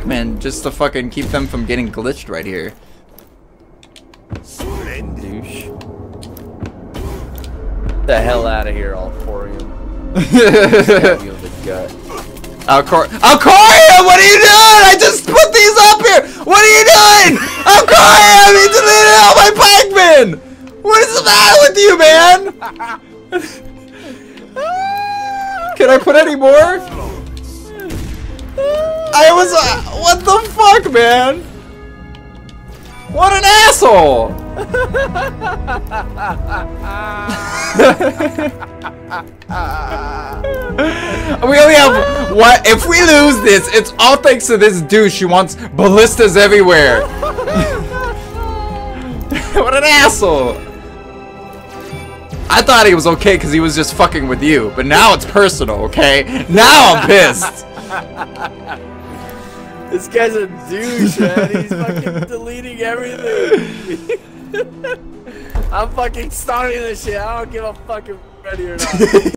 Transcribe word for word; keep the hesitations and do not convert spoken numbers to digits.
Pac-Man just to fucking keep them from getting glitched right here. Douche. Get the hell out of here, Alkorium. Stab you in the gut. Alcor Alkorium, what are you doing? I just put these up here. What are you doing? Alkorium, he deleted all my Pac-Man. What is the matter with you, man? Can I put any more? I was. Uh, what the fuck, man? What an asshole! We only have what? If we lose this, it's all thanks to this douche who wants ballistas everywhere. What an asshole! I thought he was okay because he was just fucking with you, but now it's personal, okay? Now I'm pissed. This guy's a douche, man. He's fucking deleting everything. I'm fucking starting this shit. I don't give a fucking ready or not.